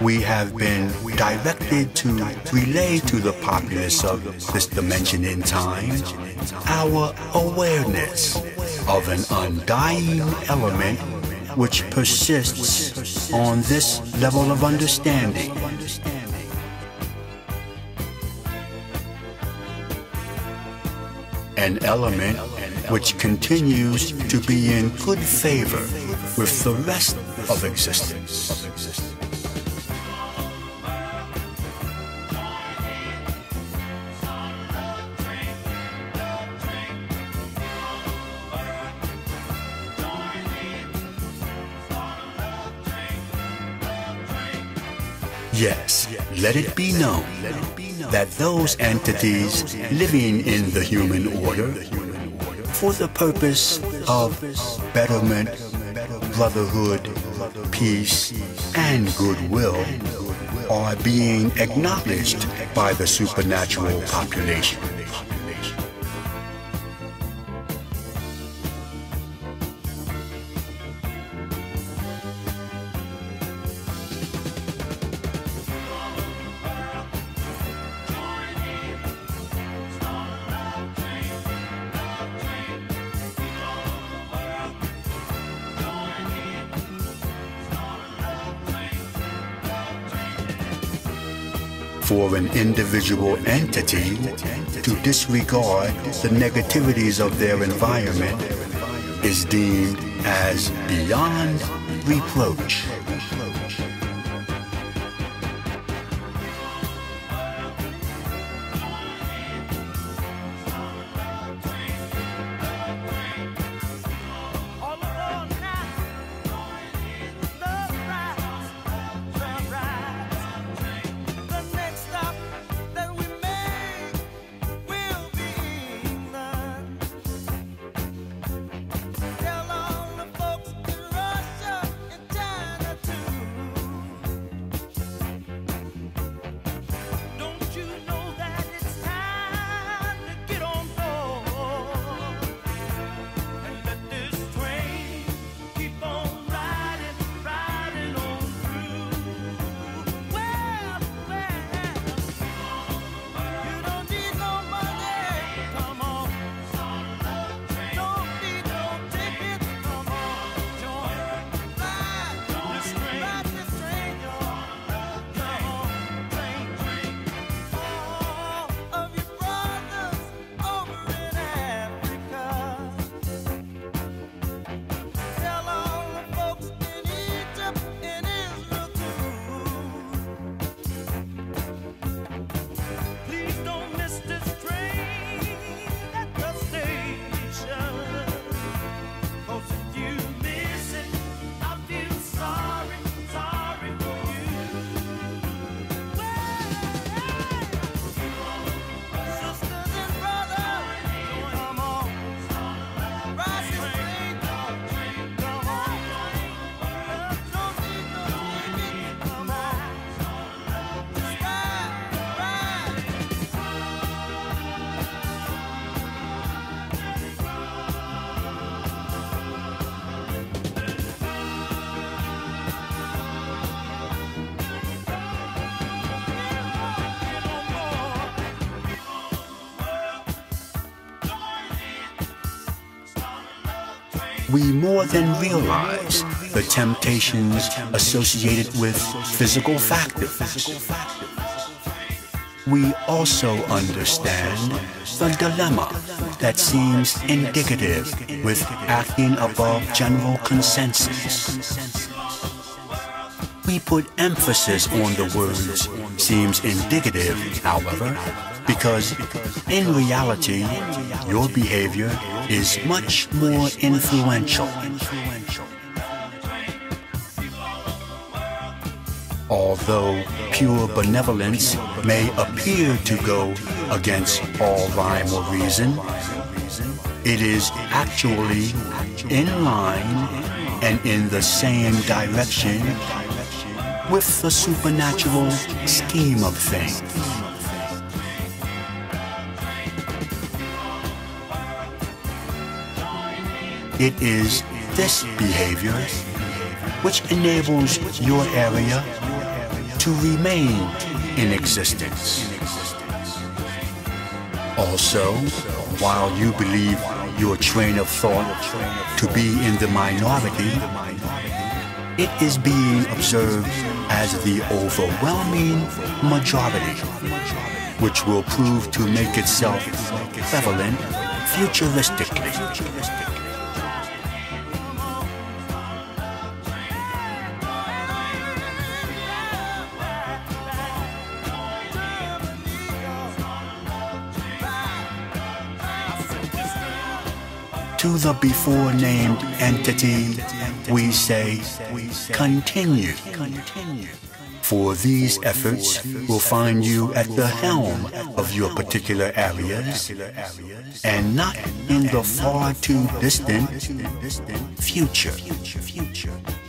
we have been directed to relay to the populace of this dimension in time our awareness of an undying element which persists on this level of understanding. An element which continues to be in good favor with the rest of existence. Yes, let it be known that those entities living in the human order for the purpose of betterment, brotherhood, peace, and goodwill are being acknowledged by the supernatural population. For an individual entity to disregard the negativities of their environment is deemed as beyond reproach. We more than realize the temptations associated with physical factors. We also understand the dilemma that seems indicative with acting above general consensus. We put emphasis on the words "seems indicative," however, because in reality, your behavior is much more influential. Although pure benevolence may appear to go against all rhyme or reason, it is actually in line and in the same direction with the supernatural scheme of things. It is this behavior which enables your area to remain in existence. Also, while you believe your train of thought to be in the minority, it is being observed as the overwhelming majority, which will prove to make itself prevalent futuristically. To the before named entity, we say, continue. For these efforts will find you at the helm of your particular areas, and not in the far too distant future.